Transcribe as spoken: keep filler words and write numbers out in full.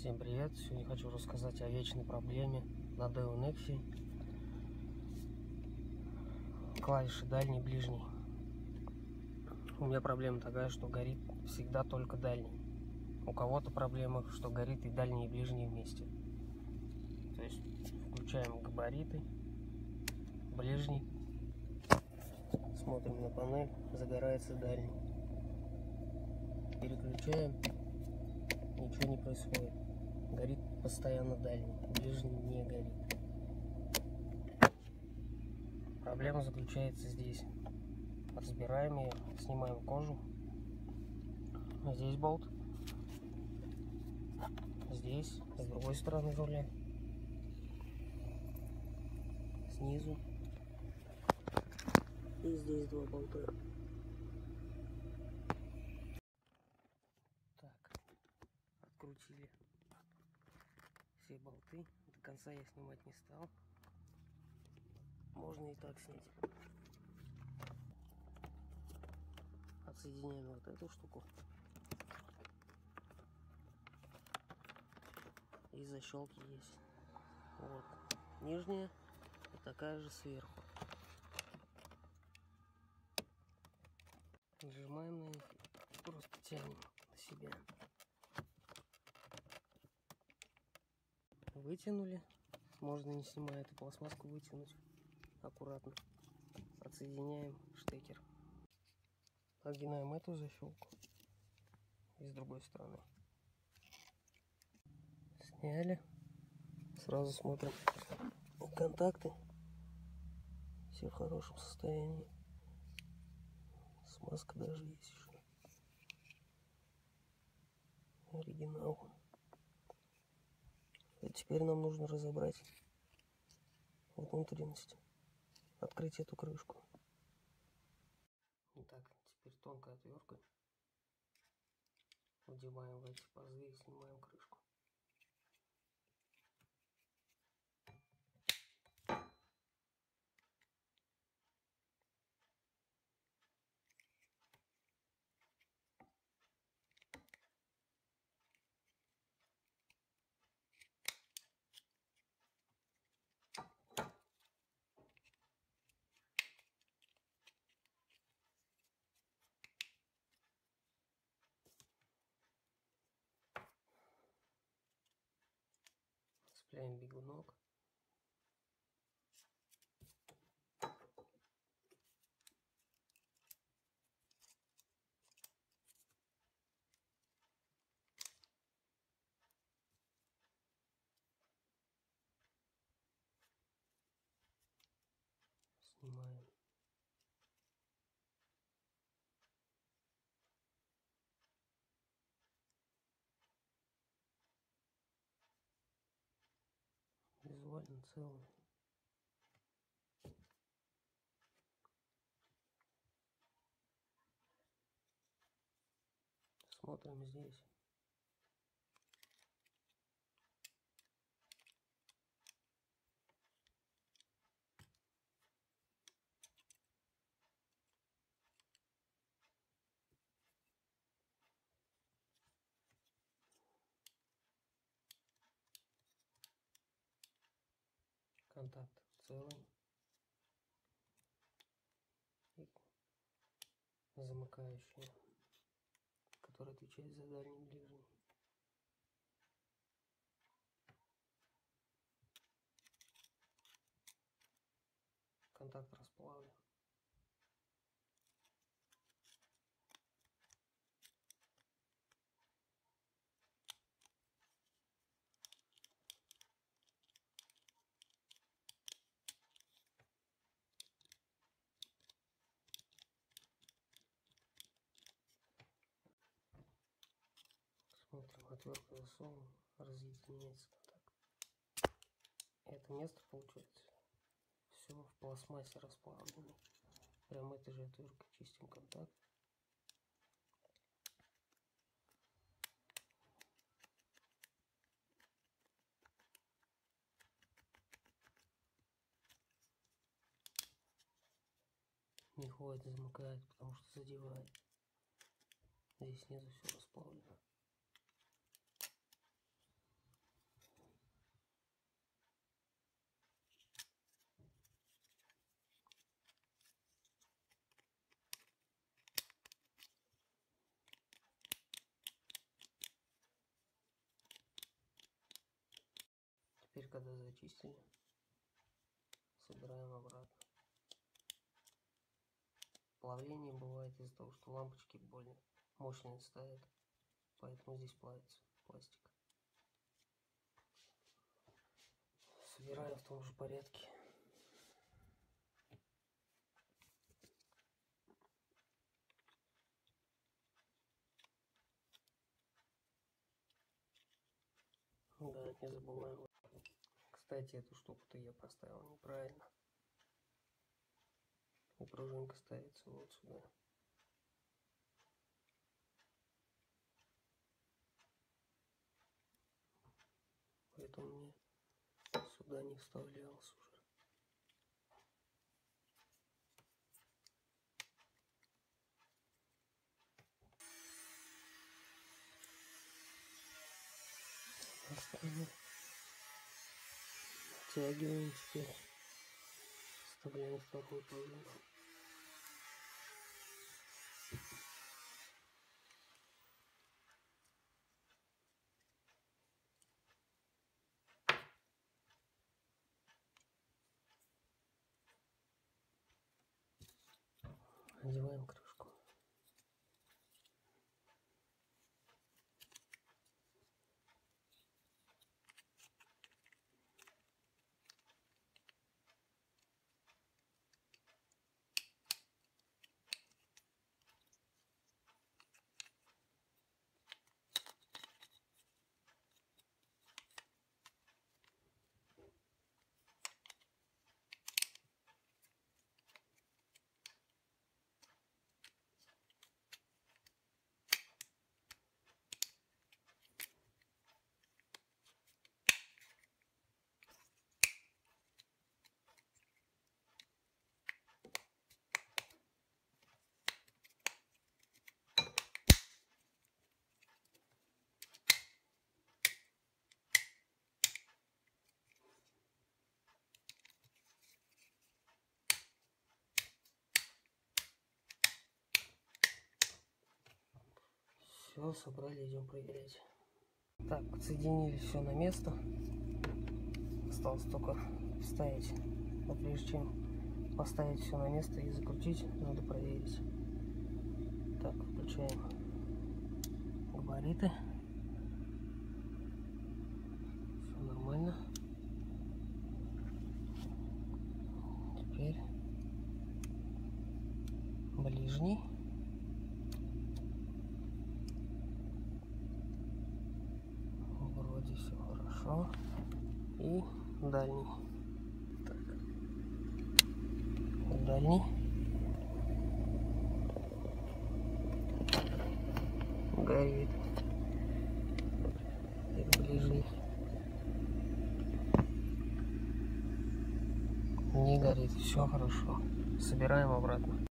Всем привет! Сегодня хочу рассказать о вечной проблеме на Deo Nexi. Клавиши дальний и ближний. У меня проблема такая, что горит всегда только дальний. У кого-то проблема, что горит и дальний, и ближний вместе. То есть включаем габариты, ближний, смотрим на панель, загорается дальний. Переключаем, ничего не происходит. Горит постоянно дальний, ближний не горит. Проблема заключается здесь. Разбираем ее, снимаем кожу. Здесь болт. Здесь, с другой стороны руля. Снизу. И здесь два болта. Так, открутили все болты. До конца я снимать не стал. Можно и так снять. Отсоединяем вот эту штуку. И защелки есть. Вот. Нижняя и такая же сверху. Нажимаем на них и просто тянем на себя. Вытянули. Можно, не снимая эту пластмасску, вытянуть аккуратно. Отсоединяем штекер. Огинаем эту защелку. И с другой стороны. Сняли. Сразу смотрим контакты. Все в хорошем состоянии. Смазка даже есть еще. Оригинал. А теперь нам нужно разобрать внутренность. Открыть эту крышку. Итак, теперь тонкой отверткой вдеваем в эти пазы и снимаем крышку. Цепляем бегунок. Снимаем. Визуально целый. Смотрим здесь. Контакт целый. И замыкающая, которая отвечает за дальний и ближний. Контакт расплавлен. Смотрим, отвертку засовываем, разъединяется контакт. Это место получается все в пластмассе расплавлено. Прям этой же отверткой чистим контакт. Не ходит, замыкает, потому что задевает. Здесь снизу все расплавлено. когда зачистили, собираем обратно. Плавление бывает из-за того, что лампочки более мощные ставят, поэтому здесь плавится пластик. Собираем в том же порядке. Да, не забываем. Кстати, эту штуку-то я поставил неправильно. И пружинка ставится вот сюда. Поэтому мне сюда не вставлялся уже. Оставим. Оттягиваем теперь. Вставляем вторую пружину. Надеваем крышку. Все, собрали, идем проверять. Так, подсоединили все на место. Осталось только вставить. Но прежде чем поставить все на место и закрутить, надо проверить. Так, включаем габариты. Все нормально. Теперь ближний. Вроде все хорошо. И дальний. Так. Дальний. Горит. И ближний. Не горит. Все хорошо. Собираем обратно.